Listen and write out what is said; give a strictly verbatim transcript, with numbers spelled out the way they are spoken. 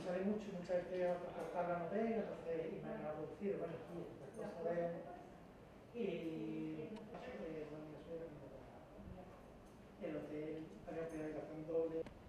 sale mucho, muchas veces otras tablas no pegan, entonces, y me han reducido, bueno, aquí, las cosas de... Y eso, eh, bueno, eso era el hotel, había que ir gastando doble.